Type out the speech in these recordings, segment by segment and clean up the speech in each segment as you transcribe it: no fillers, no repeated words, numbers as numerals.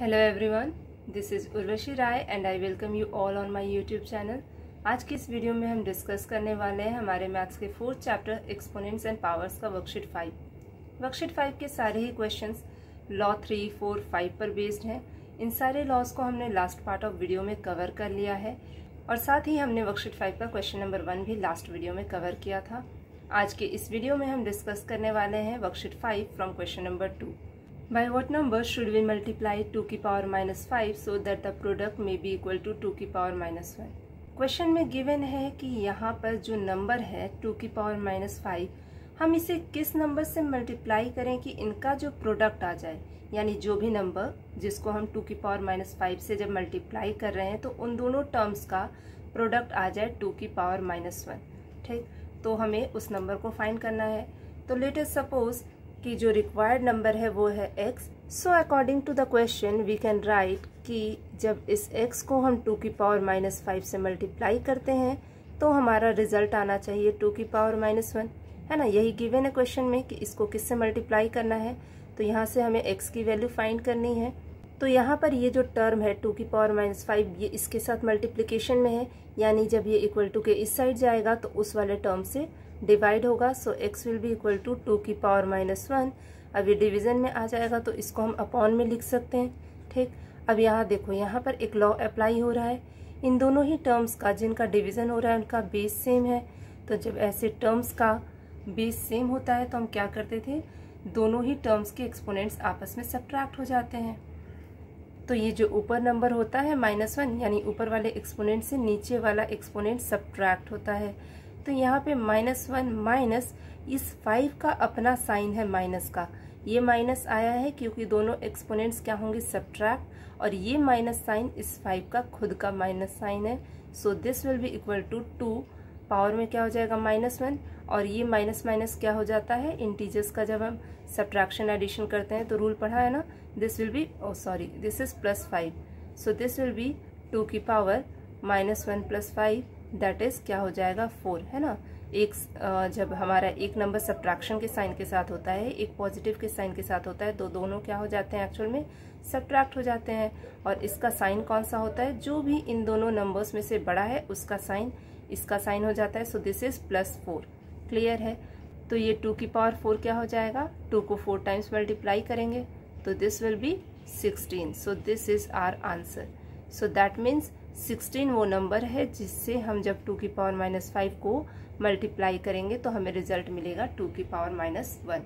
Hello everyone, this is Urvashi Rai and I welcome you all on my YouTube channel. आज की इस video में हम डिस्कस करने वाले हैं हमारे मैथ्स के 4th chapter exponents and powers का वर्कशीट 5। वर्कशीट 5 के सारे ही क्वेश्चंस लॉ 3, 4, 5 पर बेस्ड हैं। इन सारे लॉज को हमने लास्ट पार्ट ऑफ वीडियो में कवर कर लिया है और साथ ही हमने वर्कशीट 5 का क्वेश्चन नंबर 1 भी लास्ट वीडियो में कवर किया था। आज के इस वीडियो में हम डिस्कस करने वाले हैं worksheet 5 from question number 2। By what number should we multiply 2 की power -5 so that the product may be equal to 2 की पावर -1? क्वेश्चन में गिवन है कि यहाँ पर जो नंबर है 2 की पावर -5, हम इसे किस नंबर से मल्टीप्लाई करें कि इनका जो प्रोडक्ट आ जाए, यानी जो भी नंबर जिसको हम 2 की पावर -5 से जब मल्टीप्लाई कर रहे हैं तो उन दोनों टर्म्स का प्रोडक्ट आ जाए 2 की पावर -1। ठीक, तो हमें उस नंबर को फाइंड करना है। तो लेट अस सपोज कि जो रिक्वायर्ड नंबर है वो है x। So according to the question we can write कि जब इस x को हम 2 की पावर -5 से मल्टीप्लाई करते हैं तो हमारा रिजल्ट आना चाहिए 2 की पावर -1, है ना। यही गिवन है क्वेश्चन में कि इसको किससे मल्टीप्लाई करना है। तो यहाँ से हमें x की वैल्यू फाइंड करनी है। तो यहाँ पर ये जो टर्म है 2 की पावर -5 ये इसके साथ मल्टीप्लीकेशन में है, यानी जब ये इक्वल टू के इस साइड जाएगा तो उस वाले टर्म से डिवाइड होगा। So x will be equal to 2 की पावर -1। अब ये डिवीजन में आ जाएगा तो इसको हम अपॉन में लिख सकते हैं। ठीक, अब यहाँ देखो, यहाँ पर एक लॉ अप्लाई हो रहा है। इन दोनों ही टर्म्स का जिनका डिवीजन हो रहा है उनका बेस सेम है। तो जब ऐसे टर्म्स का बेस सेम होता है तो हम क्या करते थे, दोनों ही टर्म्स के एक्सपोनेंट्स आपस में सब्ट्रैक्ट हो जाते हैं। तो ये जो ऊपर नंबर होता है -1, यानी ऊपर वाले एक्सपोनेंट से नीचे वाला एक्सपोनेंट सब्ट्रैक्ट होता है। तो यहाँ पे -1 माइनस इस 5 का अपना साइन है माइनस का, ये माइनस आया है क्योंकि दोनों एक्सपोनेंट्स क्या होंगे, सब्ट्रैक्ट, और ये माइनस साइन इस 5 का खुद का माइनस साइन है। So this will be equal to 2 power में क्या हो जाएगा -1, और ये माइनस माइनस क्या हो जाता है, इंटीजर्स का जब हम सब्ट्रैक्शन एडिशन करते हैं तो रूल पढ़ा है ना, this will be this is +5। So this will be 2 की पावर -1 + 5 दैट इज क्या हो जाएगा 4, है ना। एक जब हमारा एक नंबर सब्ट्रैक्शन के साइन के साथ होता है, एक पॉजिटिव के साइन के साथ होता है, तो दोनों क्या हो जाते हैं, एक्चुअल में सब्ट्रैक्ट हो जाते हैं। और इसका साइन कौन सा होता है, जो भी इन दोनों नंबर्स में से बड़ा है उसका साइन इसका साइन हो जाता है। So this is +4। क्लियर है। तो ये 2 की पावर 4 क्या हो जाएगा, 2 को 4 टाइम्स मल्टीप्लाई करेंगे तो this will be 16। So this is our answer. So that means 16 वो नंबर है जिससे हम जब 2 की पावर -5 को मल्टीप्लाई करेंगे तो हमें रिजल्ट मिलेगा 2 की पावर -1।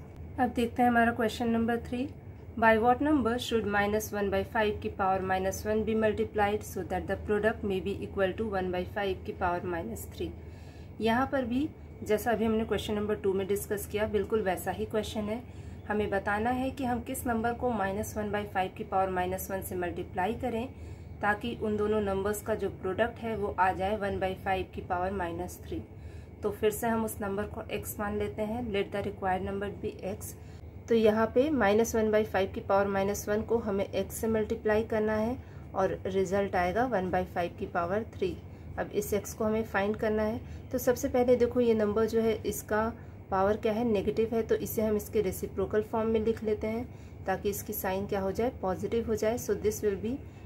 अब देखते हैं हमारा question number 3। By what number should -1/5 की power -1 be multiplied so that the product may be equal to 1/5 की पावर -3। यहाँ पर भी जैसा अभी हमने क्वेश्चन नंबर 2 में डिस्कस किया, बिल्कुल वैसा ही क्वेश्चन है। हमें बताना है कि हम किस नंबर को -1/5 की पावर -1 से मल्टीप्लाई करें ताकि उन दोनों नंबर्स का जो प्रोडक्ट है वो आ जाए 1/5 की पावर -3। तो फिर से हम उस नंबर को x मान लेते हैं। Let the required number be x। तो यहाँ पे -1/5 की पावर -1 को हमें x से मल्टीप्लाई करना है और रिजल्ट आएगा 1/5 की पावर 3। अब इस x को हमें फाइंड करना है। तो सबसे पहले देखो, ये नंबर जो है इसका पावर क्या है, नेगेटिव है, तो इसे हम इसके रेसिप्रोकल फॉर्म में लिख लेते हैं ताकि इसकी साइन क्या हो जाए, पॉजिटिव हो जाए। So this will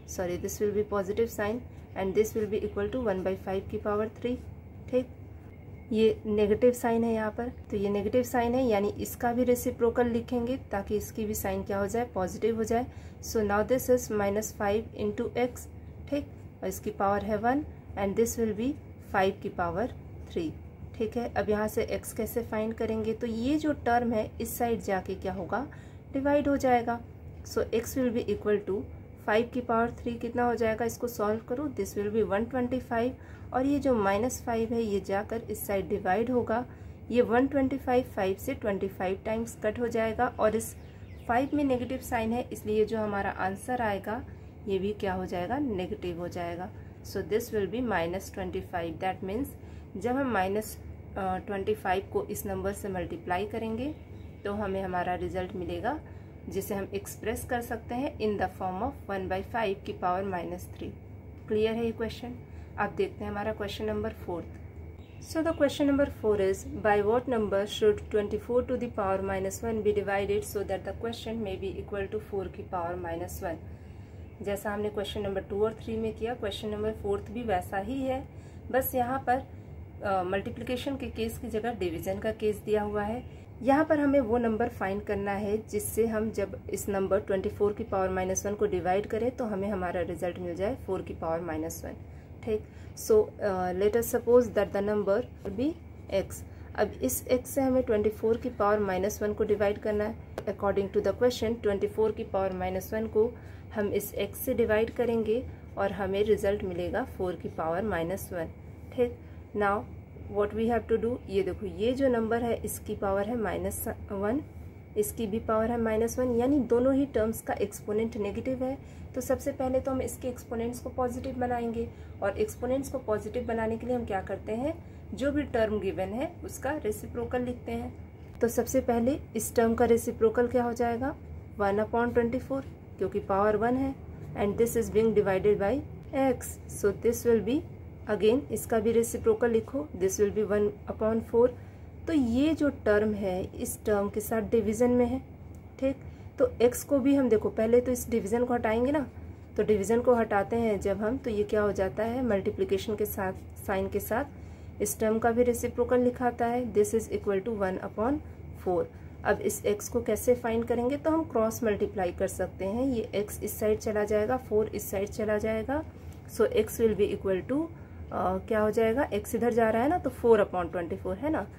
be positive sign and this will be equal to 1/5 की पावर 3। ठीक, ये नेगेटिव साइन है यहाँ पर, तो ये नेगेटिव साइन है, यानी इसका भी रेसिप्रोकल लिखेंगे ताकि इसकी भी साइन क्या हो जाए, पॉजिटिव हो जाए। So now this is -5 into x। ठीक, और इसकी पावर है 1 एंड दिस विल बी 5 की पावर 3। ठीक है, अब यहाँ से x कैसे फाइंड करेंगे, तो ये जो टर्म है इस साइड जाके क्या होगा, डिवाइड हो जाएगा। So x will be equal to 5 की पावर 3 कितना हो जाएगा, इसको सॉल्व करो, दिस विल बी 125, और ये जो -5 है ये जाकर इस साइड डिवाइड होगा। ये 125 5 से 25 टाइम्स कट हो जाएगा और इस 5 में नेगेटिव साइन है, इसलिए जो हमारा आंसर आएगा ये भी क्या हो जाएगा, नेगेटिव हो जाएगा। So this will be -25। That means जब हम -25 को इस नंबर से मल्टीप्लाई करेंगे तो हमें हमारा रिजल्ट मिलेगा जिसे हम एक्सप्रेस कर सकते हैं इन द फॉर्म ऑफ 1/5 की पावर -3। क्लियर है ये क्वेश्चन। अब देखते हैं हमारा question number 4। So the question number 4 is by what number should 24 to the power -1 be divided so that the question may be equal to 4 की power -1। जैसा हमने क्वेश्चन नंबर 2 और 3 में किया, क्वेश्चन नंबर 4 भी वैसा ही है, बस यहाँ पर मल्टीप्लिकेशन के केस की जगह डिवीजन का केस दिया हुआ है। यहाँ पर हमें वो नंबर फाइंड करना है जिससे हम जब इस नंबर 24 की पावर -1 को डिवाइड करें तो हमें हमारा रिजल्ट मिल जाए 4 की पावर -1। ठीक, so let us suppose that the number be x। अब इस x से हमें 24 की पावर -1 को डिवाइड करना है। अकॉर्डिंग टू द क्वेश्चन 24 की पावर -1 को हम इस x से डिवाइड करेंगे और हमें रिजल्ट मिलेगा 4 की पावर -1। ठीक, now what we have to do, ये देखो ये जो नंबर है इसकी पावर है -1, इसकी भी पावर है -1, यानी दोनों ही टर्म्स का एक्सपोनेंट नेगेटिव है। तो सबसे पहले तो हम इसके एक्सपोनेंट्स को पॉजिटिव बनाएंगे, और एक्सपोनेंट्स को पॉजिटिव बनाने के लिए हम क्या करते हैं, जो भी टर्म गिवन है उसका रेसिप्रोकल लिखते हैं। तो सबसे पहले इस टर्म का रेसिप्रोकल क्या हो जाएगा, 1/24, क्योंकि पावर 1 है, and this is being divided by x, so this will be, again इसका भी रेसिप्रोकल लिखो, दिस विल बी 1/4। तो ये जो टर्म है इस टर्म के साथ डिवीजन में है। ठीक, तो x को भी हम देखो पहले तो इस डिवीजन को हटाएंगे ना, तो डिवीजन को हटाते हैं जब हम, तो ये क्या हो जाता है, मल्टीप्लिकेशन के साथ साइन के साथ इस टर्म का भी रेसिप्रोकल लिखाता है, दिस इज इक्वल टू 1/4। अब इस x को कैसे फाइंड करेंगे, तो हम क्रॉस मल्टीप्लाई कर सकते हैं, ये x इस साइड चला जाएगा, 4 इस साइड चला जाएगा, so x will be equal to क्या हो जाएगा, x इधर जा रहा है ना, तो 4/24 है ना,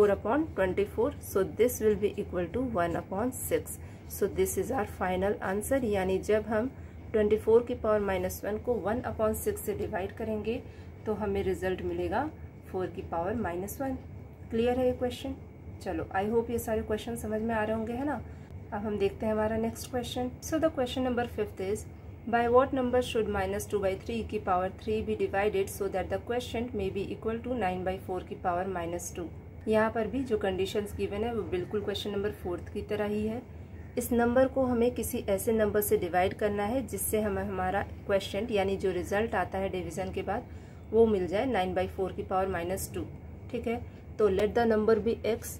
4/24, so this will be equal to 1/6। So this is our final answer, यानी जब हम 24 की पावर -1 को 1/6 से डिवाइड करेंगे तो हमें रिजल्ट मिलेगा 4 की पावर -1। क्लियर है ये क्वेश्चन? चलो, आई होप ये सारे क्वेश्चन समझ में आ रहे होंगे, है ना। अब हम देखते हैं हमारा next question. So the question number 5 is, by what number should -2/3 की power 3 be divided so that the question may be equal to 9/4 की पावर -2। यहाँ पर भी जो कंडीशंस गिवन है वो बिल्कुल क्वेश्चन नंबर 4 की तरह ही है। इस नंबर को हमें किसी ऐसे नंबर से डिवाइड करना है जिससे हमें हमारा क्वेश्चन यानी जो रिजल्ट आता है डिवीजन के बाद वो मिल जाए 9/4 की पावर -2। ठीक है, तो let the number be x,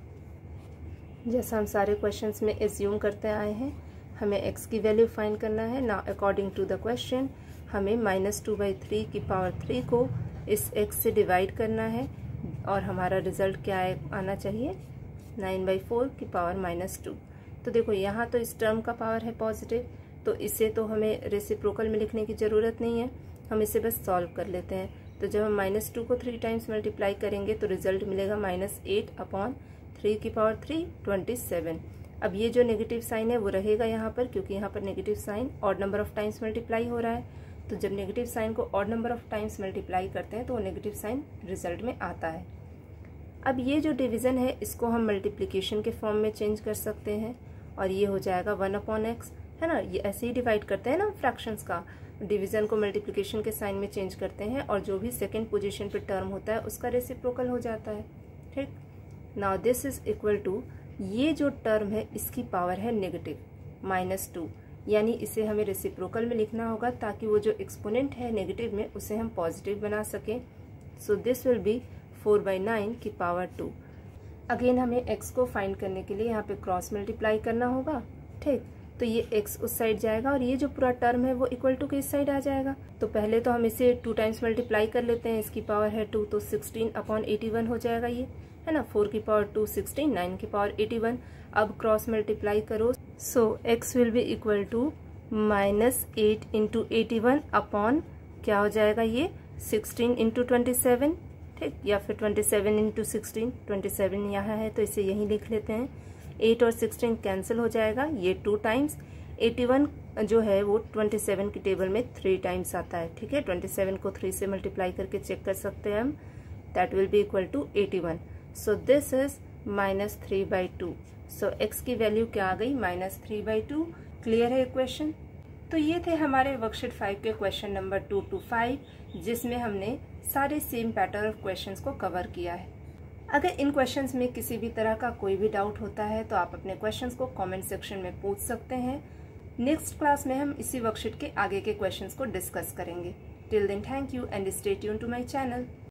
जैसा हम सारे क्वेश्चंस में एज्यूम करते आए हैं, हमें x की वैल्यू फाइंड करना है। Now according to the question हमें -2/3 की पावर 3 को इस x से डिवाइड करना है और हमारा रिजल्ट क्या आना चाहिए, 9/4 की पावर -2। तो देखो यहाँ तो इस टर्म का पावर है पॉजिटिव, तो इसे तो हमें रेसिप्रोकल में लिखने की ज़रूरत नहीं है, हम इसे बस सॉल्व कर लेते हैं। तो जब हम -2 को 3 टाइम्स मल्टीप्लाई करेंगे तो रिजल्ट मिलेगा -8/3 की पावर 3, 27। अब ये जो नेगेटिव साइन है वो रहेगा यहाँ पर, क्योंकि यहाँ पर negative sign odd number of times multiply हो रहा है। तो जब नेगेटिव साइन को odd number of times multiply करते हैं तो वो नेगेटिव साइन रिजल्ट में आता है। अब ये जो डिवीज़न है इसको हम मल्टीप्लिकेशन के फॉर्म में चेंज कर सकते हैं और ये हो जाएगा 1/x, है ना। ये ऐसे ही डिवाइड करते हैं ना फ्रैक्शंस का, डिवीज़न को मल्टीप्लिकेशन के साइन में चेंज करते हैं और जो भी सेकेंड पोजीशन पे टर्म होता है उसका रेसिप्रोकल हो जाता है। ठीक, now this is equal to, ये जो टर्म है इसकी पावर है नेगेटिव -2, यानी इसे हमें रेसिप्रोकल में लिखना होगा ताकि वो जो एक्सपोनेंट है नेगेटिव में उसे हम पॉजिटिव बना सकें। सो दिस विल बी 4/9 की पावर 2। अगेन हमें x को फाइंड करने के लिए यहाँ पे क्रॉस मल्टीप्लाई करना होगा। ठीक, तो ये x उस साइड जाएगा और ये जो पूरा टर्म है वो इक्वल टू के इस साइड आ जाएगा। तो पहले तो हम इसे 2 टाइम्स मल्टीप्लाई कर लेते हैं, इसकी पावर है 2, तो 16/81 हो जाएगा ये, है ना। 4 की पावर 2 16, 9 की पावर 81। अब क्रॉस मल्टीप्लाई करो, so x will be equal to -8 × 81 upon क्या हो जाएगा ये 16 × 27, ठीक, या फिर 27 × 16, 27 यहाँ है तो इसे यहीं लिख लेते हैं। 8 और 16 कैंसिल हो जाएगा, ये 2 टाइम्स, 81 जो है वो 27 की टेबल में 3 टाइम्स आता है। ठीक है, 27 को 3 से मल्टीप्लाई करके चेक कर सकते हैं हम, that will be equal to 81। So this is -3/2। So x की वैल्यू क्या आ गई, -3/2। क्लियर है क्वेश्चन? तो ये थे हमारे वर्कशीट 5 के क्वेश्चन नंबर 2 to 5, जिसमें हमने सारे सेम पैटर्न ऑफ क्वेश्चंस को कवर किया है। अगर इन क्वेश्चंस में किसी भी तरह का कोई भी डाउट होता है तो आप अपने क्वेश्चंस को कमेंट सेक्शन में पूछ सकते हैं। नेक्स्ट क्लास में हम इसी वर्कशीट के आगे के क्वेश्चंस को डिस्कस करेंगे। Till then, thank you and stay tune to my channel.